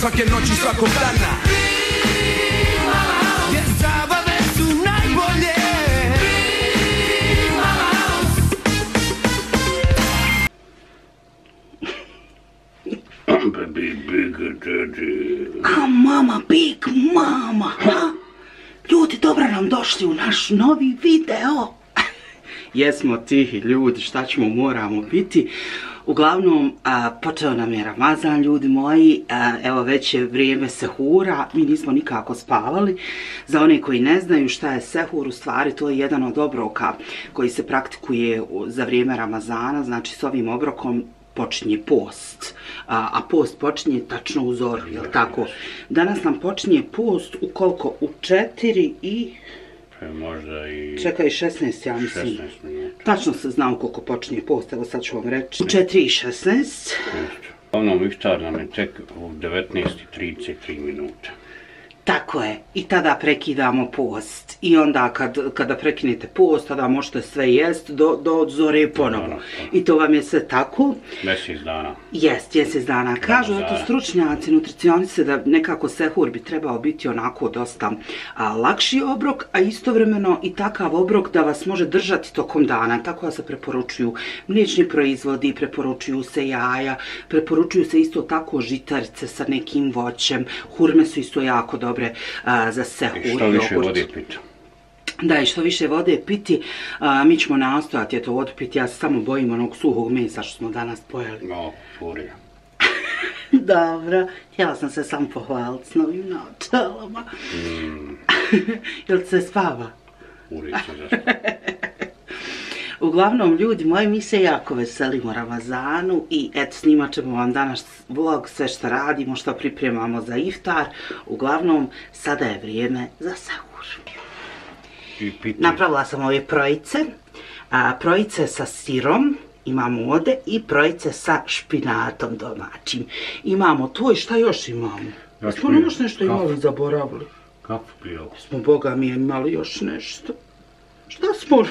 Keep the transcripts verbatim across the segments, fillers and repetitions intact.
svake noći, svakog dana. Jer zabave su najbolje. Baby, big daddy. A mama, big mama, ha? Ljudi, dobro nam došli u naš novi video. Jesmo tihi ljudi, šta ćemo, moramo biti. Uglavnom, a, počeo nam je Ramazan, ljudi moji, a, evo već je vrijeme sehura, mi nismo nikako spavali. Za one koji ne znaju šta je sehur, u stvari to je jedan od obroka koji se praktikuje za vrijeme Ramazana, znači s ovim obrokom počinje post, a, a post počinje tačno u zoru, jel tako? Danas nam počinje post u koliko? U četiri i... Možda i... Čekaj, šesnaest, ja mislim. šesnaest minuta. Tačno se zna u koliko počinje post, evo sad ću vam reći. U četiri i šesnaest. Ono, iftar nam je tek u devetnaest i trideset tri minuta. Tako je, i tada prekidamo post. I onda kad, kada prekinete post, tada možete sve jest do, do zore ponovo. I to vam je sve tako. Mjesec dana. Jest, mjesec dana. Kažu eto stručnjaci, nutricionice da nekako sehur bi trebao biti onako dosta a, lakši obrok, a istovremeno i takav obrok da vas može držati tokom dana. Tako da se preporučuju mliječni proizvodi, preporučuju se jaja, preporučuju se isto tako žitarice sa nekim voćem. Hurme su isto jako dobre a, za sehur. I što više vode piti. Da, i što više vode piti, a, mi ćemo nastojati eto vodu piti, ja se samo bojim onog suhog mesa što smo danas pojeli. No, furija. Dobro, htjela sam se sam pohvaliti s novim naočalama. Mm. Jel se spava? Uvijek se zaspava. Uglavnom, ljudi moji, mi se jako veselimo Ramazanu i eto, snimat ćemo vam danas vlog, sve što radimo, što pripremamo za iftar. Uglavnom, sada je vrijeme za sahur. Napravila sam ove projice, a, projice sa sirom, imamo ovdje i projice sa špinatom domaćim. Imamo to i šta još imamo? Ja smo još nešto imali zaboravili. Kafu pijeli. Smo, Boga mi, imali još nešto. Šta smo...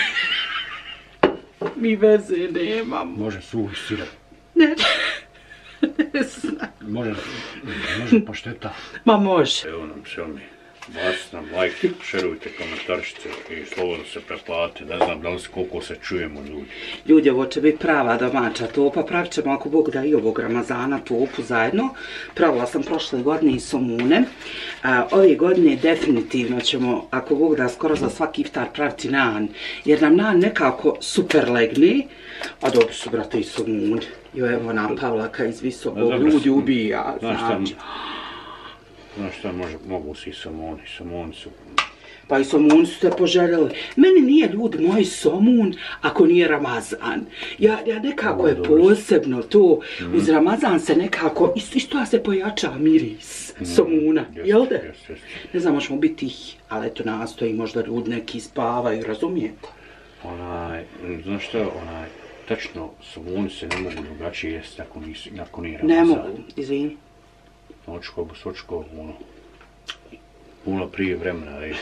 Mi veze nemamo. Može suhi sirop. Ne, ne znam. Može, može pašteta. Ma može. Evo nam se oni. Bacite nam like, šerujte, komentaršite i slobodno se preplatite. Ne znam da li se koliko se čujemo ljudi. Ljudi, ovo će biti prava domaća topa. Pravit ćemo ako Bog da i ovog Ramazana topu zajedno. Pravila sam prošle godine i somune. A, ove godine definitivno ćemo, ako Bog da, skoro za svaki iftar praviti nan. Jer nam nan nekako super legne. A dobro su, brate, i somune. Jo, evo nam Pavlaka iz visokog ljudi ubija. Znači... Znaš šta, može, mogu si i somuni, somuni su... Pa i somun su te poželjeli. Meni nije, ljudi moji, somun ako nije Ramazan. Ja, ja nekako o, je dobro. Posebno to, mm. uz Ramazan se nekako, isto, isto ja se pojača miris mm. somuna, jest, jel da? Jest, jest. Ne znam, možemo biti tih, ali eto nastoji, možda ljudi neki spavaju, razumijete? Onaj, znaš šta, onaj, tačno somuni se ne mogu drugačije jesti ako, nis, ako nije Ramazan. Ne mogu, izvini. Sočko, sočko, ono, puno prije vremena, ej.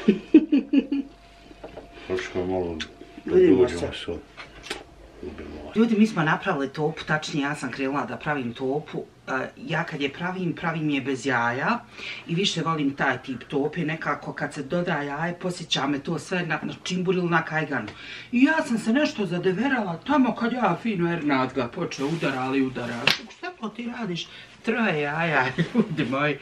Sočko je malo da dođemo se, ubimo vas. Ljudi, mi smo napravili topu, tačnije ja sam krenula da pravim topu. Ja kad je pravim, pravim je bez jaja i više volim taj tip tope, nekako kad se doda jaje, posjeća me to sve na, na čimbur ili na kajganu. I ja sam se nešto zadeverala tamo kad ja fino Ernad ga počeo udarali i udarali. Šta to ti radiš? Troje jaja, ljudi moji.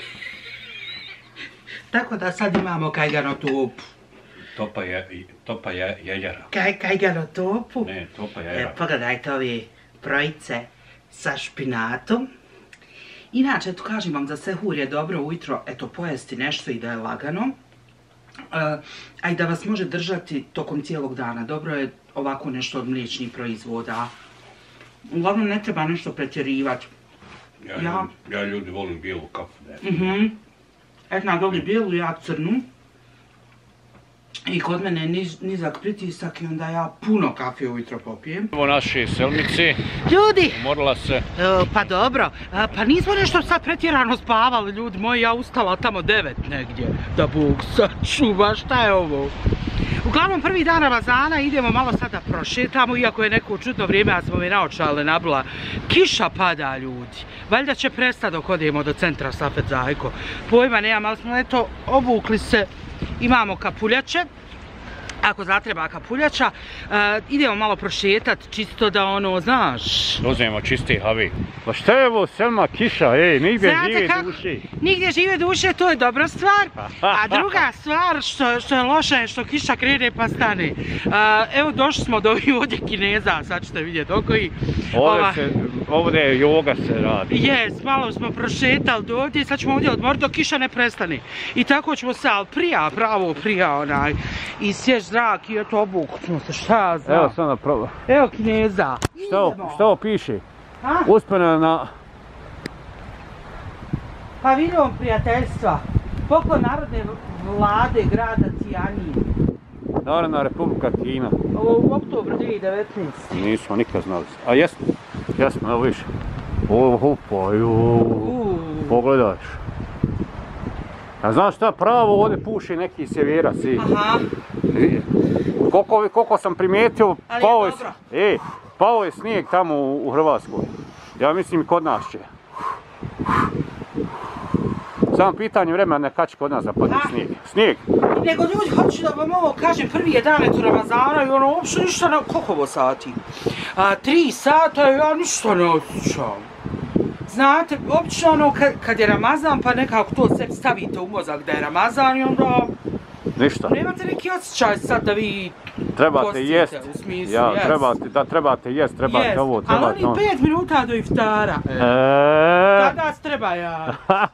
Tako da sad imamo kajgano topu. Topa je, topa je jajara. Kaj, kajgano topu? Ne, topa jajara. E, pogledajte ove projice sa špinatom. Inače, tu kažem vam, za sehur je dobro ujutro, eto, pojesti nešto i da je lagano. Uh, a i da vas može držati tokom cijelog dana. Dobro je ovako nešto od mliječnih proizvoda. Uglavnom, ne treba nešto pretjerivati. Ja, ja, ja ljudi volim bijelu kafu. Mhm. Etna voli bijelu, ja crnu. I kod mene je niz, nizak pritisak i onda ja puno kafe ujutro popijem. Evo naše selmice. Ljudi! Umorila se. E, pa dobro, e, pa nismo nešto sad pretjerano spavali, ljudi moji, ja ustala tamo devet negdje. Da Bog sačuva, šta je ovo? Uglavnom prvi dan Ramazana idemo malo sada prošetamo, iako je neko čudno vrijeme, ja sam ove naočale nabila. Kiša pada, ljudi. Valjda će prestati dok odemo do centra Safet Zajko. Pojma nemam, ali smo eto obukli se, imamo kapuljače. Ako zatreba kapuljača, uh, idemo malo prošetat, čisto da ono, znaš... Uzmemo čisti havi. Pa šta je ovo Selma kiša, ej, nigdje žive duše. Nigdje žive duše, to je dobra stvar. A druga stvar što, što je loša je što kiša krene pa stane. Uh, evo došli smo do ovih ovdje Kineza, sad ćete vidjeti oko i... Ovdje, ova... se, ovdje joga se radi. Jes, malo smo prošetali do ovdje i sad ćemo ovdje odmoriti dok kiša ne prestane. I tako ćemo se, ali prija, pravo prija onaj, i sješ zrak i eto obukut ćemo se, šta ja znam. Evo sam napravo. Evo Kineza. Što, što piše? A? Uspjena na... Paviljon prijateljstva. Poklon Narodne vlade grada Tijanin. Narodna Republika Kina. U oktobru dvije tisuće devetnaeste. Nismo nikad znali. A jesmo? Jesmo, evo više. Oho, pa juu. Pogledaš. A znaš šta, pravo ovdje puši neki sjeverac. Aha. Koliko, koliko sam primijetio, ali pao je, je, e, pao je snijeg tamo u, u Hrvatskoj. Ja mislim i kod nas će. Samo pitanje vremena kad će kod nas zapadne snijeg. Snijeg. Nego ljudi, hoću da vam ovo kažem, prvi jedanet u Ramazana i ono uopšte ništa ne... Koliko ovo sati? A, tri sata i ja ništa ne osjećam. Znate, obično ono kad, kad je Ramazan pa nekako to sebi stavite u mozak da je Ramazan i onda... Ništa. Nemate neki osjećaj sad da vi trebate postite, jest. U smislu, ja, jest. trebate, da trebate jest, trebate jest. ovo, trebate ali oni pet minuta do iftara. E... Tada se treba ja.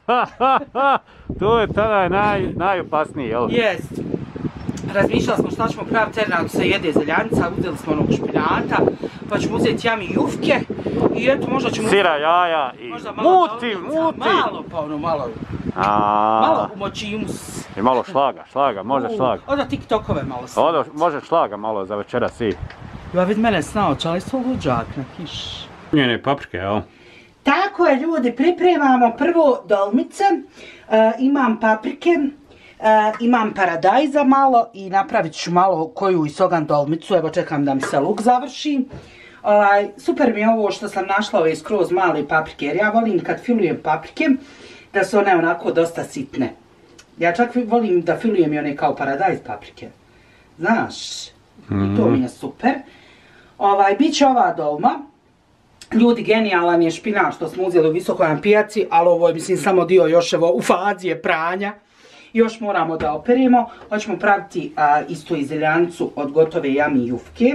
To je tada naj, najopasniji, jel? Jest. Razmišljali smo šta ćemo praviti jer nam se jede zeljanica, uzeli smo onog špinata, pa ćemo uzeti jami jufke i eto možda ćemo... Sira, jaja i muti, muti! Malo pa ono, malo... A... Malo umoči umus. I malo šlaga, šlaga, može šlaga. Oda tiktokove malo snao. Oda, može šlaga malo za večeras i... Ja vid mene snao, čali svoj luđak na kiš. Njene paprike, jel? Tako je, ljudi, pripremamo prvo dolmice, uh, imam paprike, uh, imam paradajza malo i napravit ću malo koju i sogan dolmicu, evo čekam da mi se luk završi. Uh, super mi je ovo što sam našla ove skroz male paprike, jer ja volim kad filujem paprike, da su one onako dosta sitne. Ja čak volim da filujem i one kao paradajz paprike. Znaš, mm-hmm. I to mi je super. Ovaj, biće ova dolma. Ljudi, genijalan je špinač što smo uzeli u visokoj na pijaci, ali ovo je mislim samo dio još evo u fazi je pranja. Još moramo da operemo. Hoćemo praviti a, isto i zeljancu od gotove jami jufke.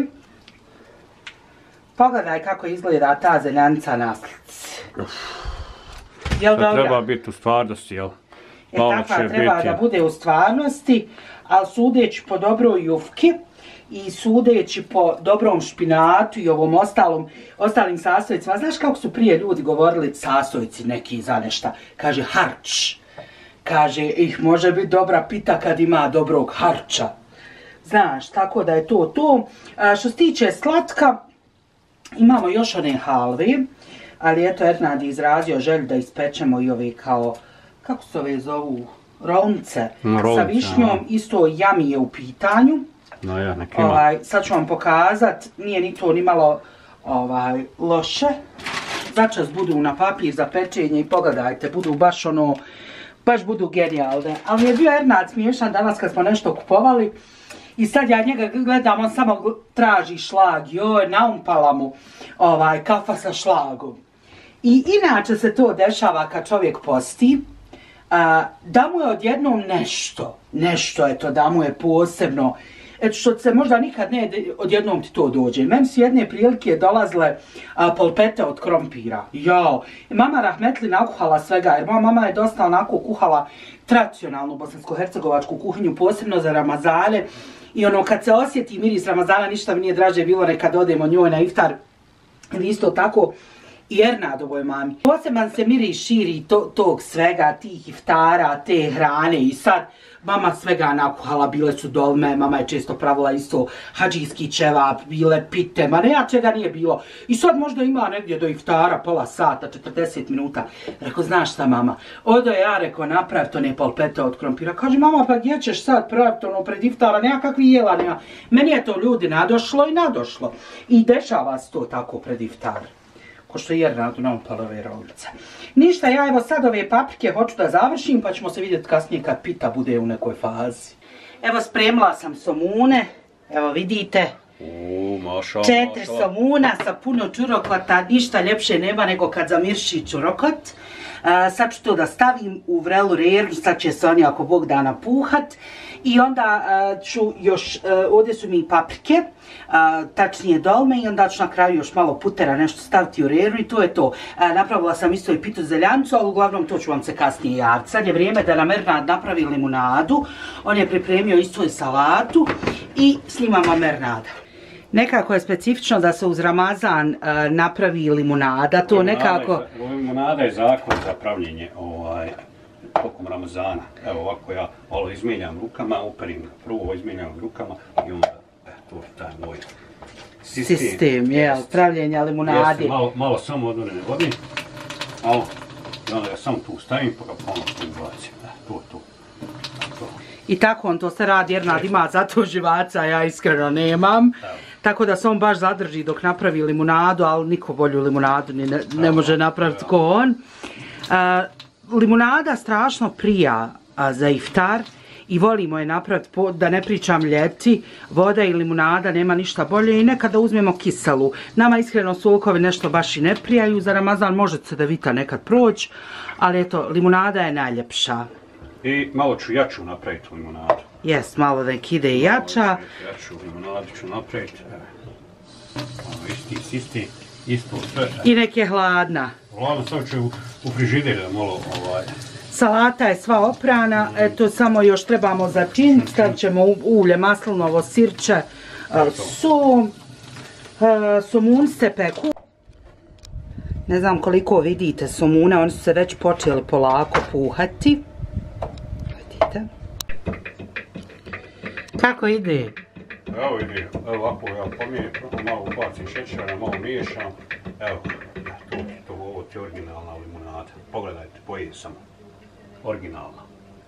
Pogledaj kako izgleda ta zeljanca na slici. Jel to treba biti u stvarnosti, jel? E takva treba biti da bude u stvarnosti, ali sudeći po dobroj jufki i sudeći po dobrom špinatu i ovom ostalom, ostalim sastojcima. Znaš kako su prije ljudi govorili sastojci neki za nešta? Kaže harč. Kaže ih može biti dobra pita kad ima dobrog harča. Znaš, tako da je to to. A, što se tiče slatka, imamo još one halve. Ali eto, Ernad je izrazio želju da ispečemo i ove kao, kako se ove zovu, rolnice no, sa višnjom, a... isto jami je u pitanju. No ja, ovaj, sad ću vam pokazat, nije ni to ni malo ovaj, loše. Začas budu na papir za pečenje i pogledajte, budu baš ono, baš budu genijalne. Ali je bio Ernad smiješan danas kad smo nešto kupovali i sad ja njega gledam, on samo traži šlag, joj, naumpala mu ovaj, kafa sa šlagom. I inače se to dešava kad čovjek posti, a, da mu je odjednom nešto, nešto je to, da mu je posebno, eto što se možda nikad ne odjednom ti to dođe. Meni su jedne prilike dolazile a, polpete od krompira. Jao, mama rahmetli nakuhala svega, jer moja mama je dosta onako kuhala tradicionalnu bosansko-hercegovačku kuhinju, posebno za Ramazane. I ono, kad se osjeti miris Ramazana, ništa mi nije draže bilo nekad odemo njoj na iftar. Ili isto tako, i Ernadovoj mami. Poseban se miris širi to, tog svega, tih iftara, te hrane i sad mama svega nakuhala, bile su dolme, mama je često pravila isto hadžijski ćevap, bile pite, ma ne ja čega nije bilo. I sad možda ima negdje do iftara pola sata, četrdeset minuta. Rekao, znaš šta mama, odo ja rekao napravi to ne polpete od krompira. Kaže, mama pa gdje ćeš sad praviti ono pred iftara, nema kakvi jela, nema. Meni je to ljudi nadošlo i nadošlo. I dešava se to tako pred iftara. Ko što je Ernadu naupala ove roglice. Ništa, ja evo sad ove paprike hoću da završim, pa ćemo se vidjeti kasnije kad pita bude u nekoj fazi. Evo spremila sam somune, evo vidite. U, mašala, Četiri mašala. somuna sa puno čurokota, ništa ljepše nema nego kad zamirši čurokot. Uh, sad ću to da stavim u vrelu reru, sad će se oni ako Bog da napuhat. I onda uh, ću još, uh, ovdje su mi i paprike, uh, tačnije dolme i onda ću na kraju još malo putera nešto staviti u reru i to je to. Uh, napravila sam isto i pitu zeljancu, ali uglavnom to ću vam se kasnije javiti. Sad je vrijeme da nam Ernad napravi limunadu, on je pripremio isto i salatu i snimam vam Ernada. Nekako je specifično da se uz Ramazan uh, napravi limunada, to nekako... Limunada je zakon za pravljenje ovaj, tokom Ramazana. Evo ovako ja ovo izmijenjam rukama, operim prvo izmijenjam rukama i onda, e, to je taj moj sistem. Sistem, jel, pravljenja limunade. Jeste, malo, malo samo odvorene vode, malo, i onda ga samo tu stavim pa ga ponovno tu bacim. E, to je to. to. I tako on to se radi, Ernad ima zato živaca, ja iskreno nemam. Evo. Tako da se on baš zadrži dok napravi limunadu, ali niko bolju limunadu ni ne, ne može napraviti ko on. Uh, limunada strašno prija uh, za iftar i volimo je napraviti, da ne pričam ljeti, voda i limunada nema ništa bolje i nekada uzmemo kiselu. Nama iskreno sokovi nešto baš i ne prijaju, za Ramazan može se da vita nekad proći, ali eto, limunada je najljepša. I malo ću jaču napraviti limunadu. Jes, malo da ide i jača. Jaču limunadu ću napraviti. Ono isti, isti, isto sve. I nek je hladna. Hladno sad ću u, u frižider da malo ovaj... Salata je sva oprana, eto samo još trebamo začiniti, stavit ćemo ulje, maslinovo, sirće, som, somun se peku. Ne znam koliko vidite somune, oni su se već počeli polako puhati. Vidite. Kako ide? Evo ide, evo ovako ja pomijem, malo ubacim šećera, malo miješam. Evo, to, to, ovo ti je originalna limunada. Pogledajte, pojedem samo. Originalna.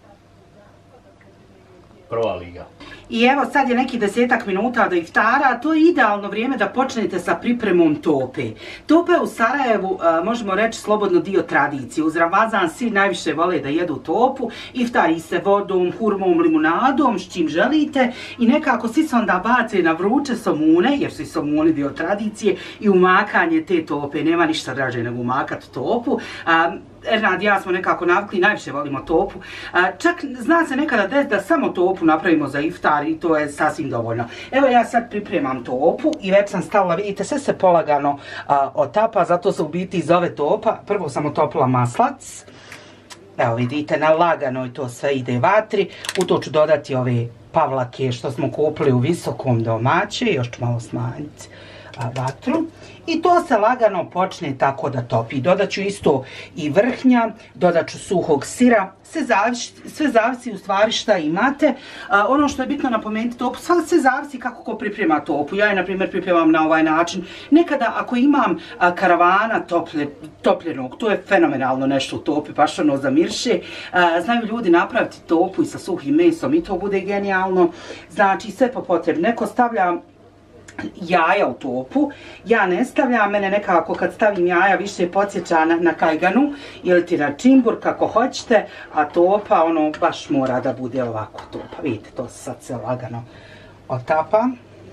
Prva liga. I evo sad je neki desetak minuta do iftara, to je idealno vrijeme da počnete sa pripremom tope. Tope u Sarajevu, a, možemo reći slobodno dio tradicije. Uz Ramazan svi najviše vole da jedu topu, iftari se vodom, hurmom, limunadom, s čim želite i nekako svi se onda bace na vruće somune, jer su i somuni dio tradicije i umakanje te tope. Nema ništa draže nego umakat topu. A, Ernad i ja smo nekako navikli, najviše volimo topu. A, čak zna se nekada des da samo topu napravimo za iftar i to je sasvim dovoljno. Evo ja sad pripremam topu i već sam stavila, vidite, sve se polagano a, otapa, zato se u biti zove topa. Prvo sam otopila maslac. Evo vidite, na laganoj to sve ide vatri. U to ću dodati ove pavlake što smo kupili u Visokom domaće, još ću malo smanjiti a, vatru. I to se lagano počne tako da topi. Dodat ću isto i vrhnja, dodat ću suhog sira, sve zavisi, sve zavisi u stvari šta imate. A, ono što je bitno napomenuti topu, sve zavisi kako ko priprema topu. Ja je na primjer pripremam na ovaj način. Nekada ako imam a, karavana tople, topljenog, to je fenomenalno nešto u topi, baš ono zamirše. A, znaju ljudi napraviti topu i sa suhim mesom i to bude genijalno. Znači sve po potrebi. Neko stavlja jaja u topu, ja ne stavljam, mene nekako kad stavim jaja više podsjeća na, na kajganu ili ti na čimbur kako hoćete, a topa ono baš mora da bude ovako topa, vidite to sad se lagano otapa.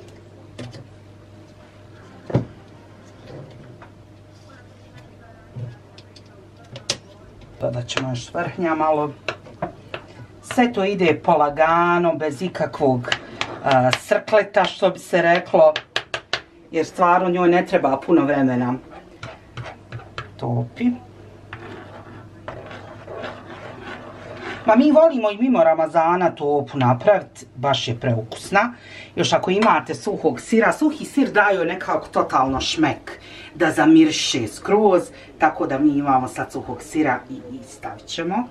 Dodat ćemo još vrhnja malo, sve to ide polagano, bez ikakvog A, srkleta, što bi se reklo, jer stvarno njoj ne treba puno vremena. Topi. Pa mi volimo i mimo Ramazana topu napraviti, baš je preukusna. Još ako imate suhog sira, suhi sir daju nekako totalno šmek da zamirše skroz, tako da mi imamo sad suhog sira i, i stavit ćemo.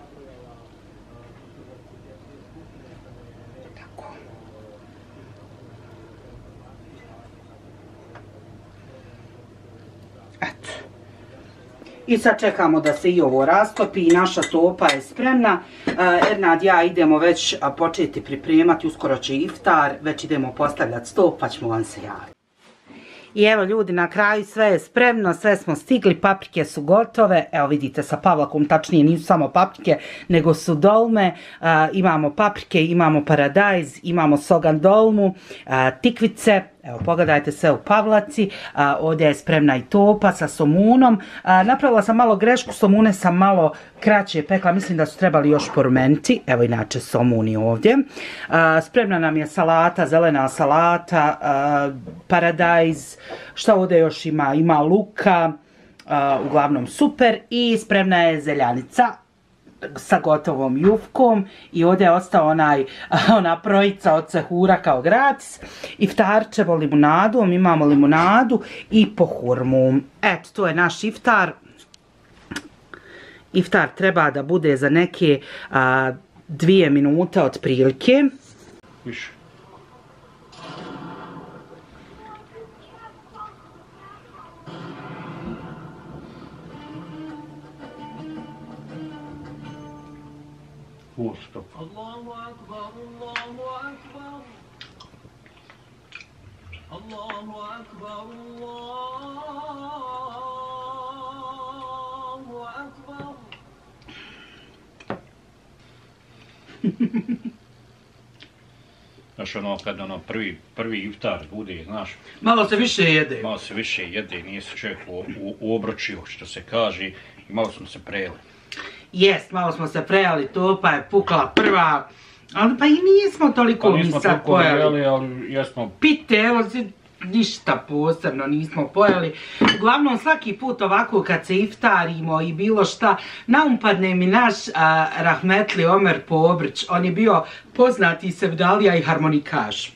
Tako. Eto. I sad čekamo da se i ovo rastopi i naša topa je spremna. Ernad, ja idemo već početi pripremati, uskoro će iftar, već idemo postavljati sto, pa ćemo vam se javiti. I evo ljudi, na kraju sve je spremno, sve smo stigli, paprike su gotove. Evo vidite sa Pavlakom, tačnije nisu samo paprike, nego su dolme. Uh, imamo paprike, imamo paradajz, imamo sogan dolmu, uh, tikvice. Evo pogledajte sve u Pavlaci, uh, ovdje je spremna i topa sa somunom. Uh, napravila sam malo grešku, somune sam malo kraće pekla, mislim da su trebali još porumeniti. Evo inače somuni ovdje. Uh, spremna nam je salata, zelena salata, uh, paradajz, šta ovdje još ima? Ima luka, uh, uglavnom super, i spremna je zeljanica sa gotovom jufkom i ovdje je ostao onaj, ona projica od sehura kao gratis. Iftar ćemo limunadom, imamo limunadu i pohurmu. Eto, to je naš iftar. Iftar treba da bude za neke a, dvije minute otprilike. Više. Usto. Allahu akbar, Allahu akbar. Allahu akbar, Allahu akbar. Znaš ono, kad ono prvi, prvi iftar bude, znaš. Malo se više jede. Malo se više jede, nije se čovjek u, u, u obročio, što se kaže, i malo smo se prejeli. Jest, malo smo se prejali, topa je pukla prva, ali pa i nismo toliko pa mi nismo sad pojeli. pojeli, ali jesmo... Pite, evo, ništa posebno nismo pojeli. Uglavnom svaki put ovako kad se iftarimo i bilo šta, naumpadne mi naš a, rahmetli Omer Pobrić, on je bio poznati sevdalija i harmonikaš.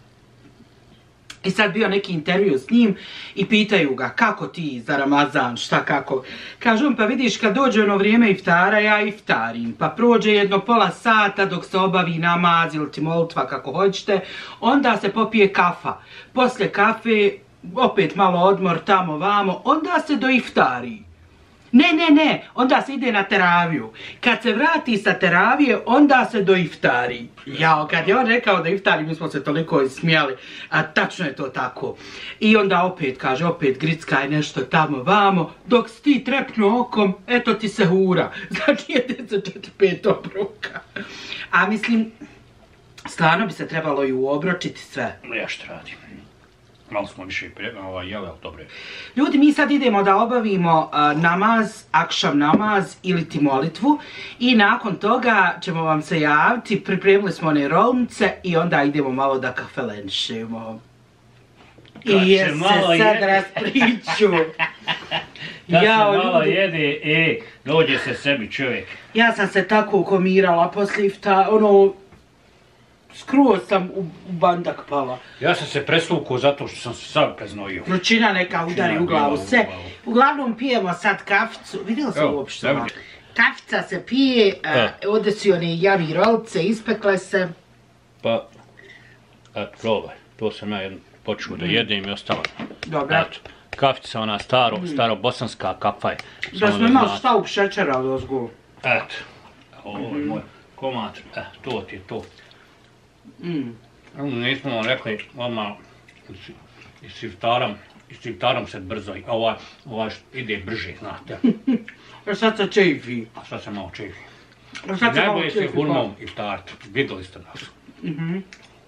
I sad bio neki intervju s njim i pitaju ga kako ti za Ramazan, šta kako. Kažu on, pa vidiš kad dođe ono vrijeme iftara, ja iftarim. Pa prođe jedno pola sata dok se obavi namaz ili ti molitva kako hoćete, onda se popije kafa. Poslije kafe opet malo odmor tamo vamo, onda se do iftari. Ne, ne, ne, onda se ide na teraviju. Kad se vrati sa teravije, onda se do iftari. Jao, kad je on rekao da iftari, mi smo se toliko ismijali, a tačno je to tako. I onda opet, kaže, opet grickaj nešto tamo vamo, dok si ti trepnu okom, eto ti se hura. Znači jede se četiri pet obroka. A mislim, stvarno bi se trebalo i uobročiti sve. Ja što radim. Malo smo više ovaj, jeli, ali dobro je. Ljudi, mi sad idemo da obavimo uh, namaz, akšam namaz ili ti molitvu i nakon toga ćemo vam se javiti, pripremili smo one rolnice i onda idemo malo da kafelenšemo. I je se sad raspriču. Kad ja, se malo ljudi, jede, e, dođe se sebi čovjek. ja sam se tako komirala poslije ifta, ono, skroz sam u, u bandak pala. Ja sam se presvukao zato što sam se sad preznojio. Vrućina neka udari u glavu, sve. Uglavnom pijemo sad kaficu, vidjela sam uopšte malo. Kafica se pije, uh, ovdje su one javi rolce, ispekle se. Pa, eto, probaj, to sam ja jedno počeo mm. da jedem i ostalo. Dobro. Eto, kafica ona staro, mm. staro bosanska kafa je. Da smo imali stavuk šećera od ozgu. Eto, ovo je moj komad, e, to ti je to. Mm. Nismo vam rekli, odmah, i s iftarom, i s iftarom se brzo, ovaj, ovaj ide brže, znate. A sad se čefi. A sad se malo čefi. A sad se malo Najbolje čefi. se hurmom iftart, vidjeli ste nas. Mm-hmm.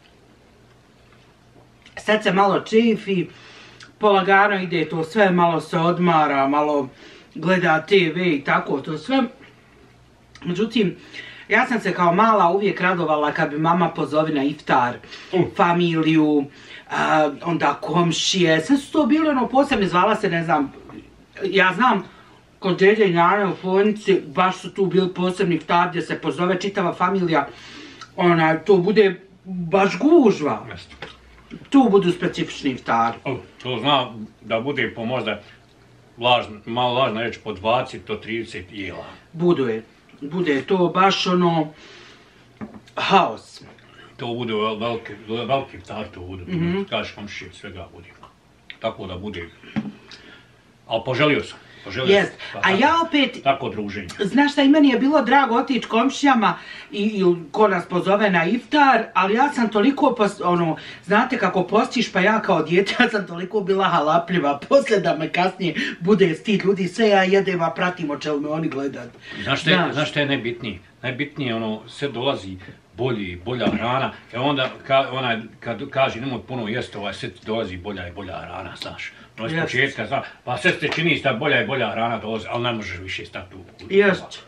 Sad se malo čefi, polagano ide to sve, malo se odmara, malo gleda te ve i tako to sve. Međutim, ja sam se kao mala uvijek radovala kad bi mama pozovi na iftar, uh. familiju, uh, onda komšije, sve su to bile ono posebne, zvala se, ne znam, ja znam, kod dede i nane u Fonici, baš su tu bili posebni iftar gdje se pozove čitava familija, onaj, to bude baš gužva. Jeste. Tu budu specifični iftari. O, to zna da bude po možda lažno, malo lažno reći po dvadeset do trideset jela. Bude, bude to baš ono haos. To bude veliki, veliki iftar, to bude, mm-hmm. Kažeš komšije, svega bude. Tako da bude. Ali poželio sam. Jest. A ja opet, tako druženje. Znaš šta, i meni je bilo drago otići komšijama i, i ko nas pozove na iftar, ali ja sam toliko, pos, ono, znate kako postiš, pa ja kao dijete, ja sam toliko bila halapljiva, poslije da me kasnije bude stid ljudi, sve ja jedem, a pratimo će li me oni gledat. Znaš šta je, znaš šta je najbitnije? Najbitnije je ono, sve dolazi bolji, bolja hrana, i onda ka, onaj, kad kaže nemoj puno jesti, ovaj, sve ti dolazi bolja i bolja hrana, znaš. No iz početka, znaš, pa sve se čini da bolja i bolja hrana dolazi, ali ne možeš više stati u... Jest.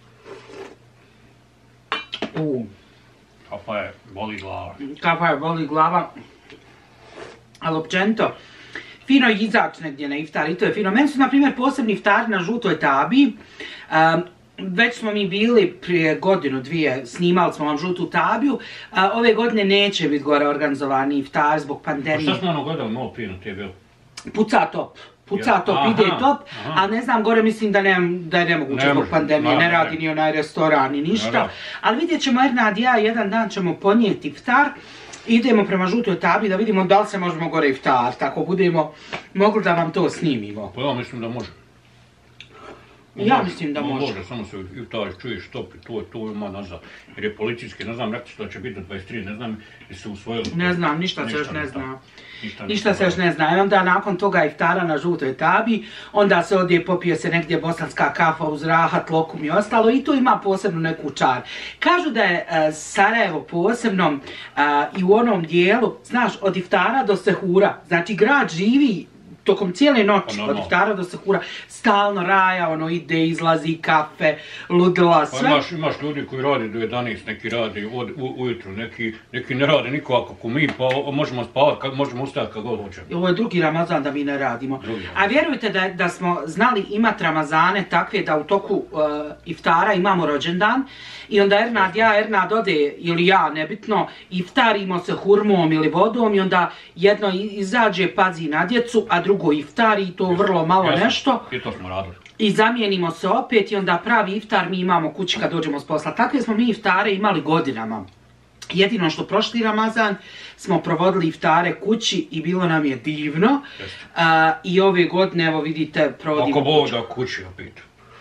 U. Kafa je, boli glava. Kafa je, boli glava. Ali općenito, fino izaći negdje na iftar i to je fino. Meni su, na primjer, posebni iftari na Žutoj Tabi. Um, Već smo mi bili prije godinu, dvije, snimali smo vam Žutu Tabiju. A, ove godine neće biti gore organizovani iftar zbog pandemije. Pa šta smo ono gledali malo prije na te bil? Puca top. Puca ja, top, aha, ide top, ali ne znam, gore mislim da, ne, da je nemoguće zbog pandemije, ne, ne radi ne. Ni onaj restoran ni ništa. Ne, ne. Ali vidjet ćemo, Ernad i ja, jedan dan ćemo ponijeti iftar. Idemo prema Žutoj Tabi da vidimo da li se možemo gore iftar, tako budemo mogli da vam to snimimo. Pa ja mislim da može. Ja može, mislim da može. Može, samo se iftar čuješ top i to, to ima nazad. Jer je policijski, ne znam, rekli što će biti do dvadeset tri, ne znam, jer se usvojili. Ne znam, ništa, ništa se još ne zna. Ništa, ništa se još ne zna. I onda nakon toga iftara na Žutoj Tabi, onda se odje popije se negdje bosanska kafa uz rahat, lokum i ostalo i to ima posebnu neku čar. Kažu da je uh, Sarajevo posebno uh, i u onom dijelu, znaš, od iftara do sehura, znači grad živi tokom cijele noći, od iftara do sehura, stalno raja, ono ide, izlazi, kafe, ludila, sve. Pa imaš, imaš ljudi koji radi do jedanaest, neki radi od, u, ujutru, neki, neki ne radi niko kako mi, pa možemo spavati, kad, možemo ustati kad god hoćemo. Ovo je drugi Ramazan da mi ne radimo. A vjerujte da, da smo znali imati Ramazane takve da u toku uh, iftara imamo rođendan i onda Ernad, ja, Ernad ode, ili ja, nebitno, iftarimo se hurmom ili vodom i onda jedno izađe, pazi na djecu, a drugo iftari i to vrlo malo Jasno. nešto. I to smo radili. I zamijenimo se opet i onda pravi iftar mi imamo kući kad dođemo s posla. Takve smo mi iftare imali godinama. Jedino što prošli Ramazan smo provodili iftare kući i bilo nam je divno. Uh, I ove godine, evo vidite, provodimo kući. Ako Bog da kući opet.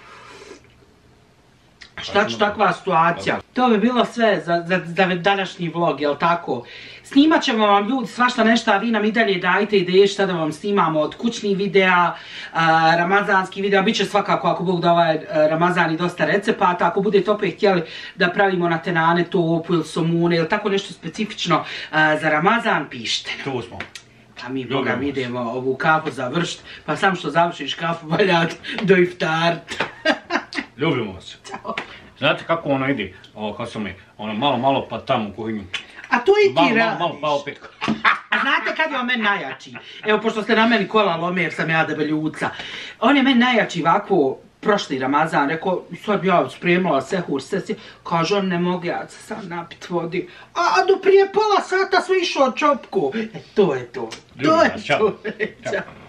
Šta će takva situacija? To bi bilo sve za, za, za današnji vlog, jel tako? Snimat ćemo vam ljudi svašta nešto, a vi nam i dalje dajte ideje šta da vam snimamo od kućnih videa, a, ramazanskih videa, bit će svakako ako Bog da ovaj Ramazan i dosta recepata, ako budete opet htjeli da pravimo na tenane topu ili somune ili tako nešto specifično a, za Ramazan, pišite nam. Tu smo. A mi Boga vidimo ovu kafu završiti, pa sam što završiš kafu valjat do iftart. Ljubimo vas. Znate kako ono ide, o, kako sam je, ono malo, malo pa tamo u kuhinju. A to i ti malo, radiš. Malo, malo, malo opet. A znate kad je on meni najjači? Evo, pošto ste na meni kola lome jer sam ja debeljuca. On je meni najjači ovako, prošli Ramazan, rekao, sad bi ja spremala sehur, sesi, kaže on, ne mogu ja se sam napit vodi. A, a do prije pola sata sve išao čopku. E, to je to. To je to. Ćao.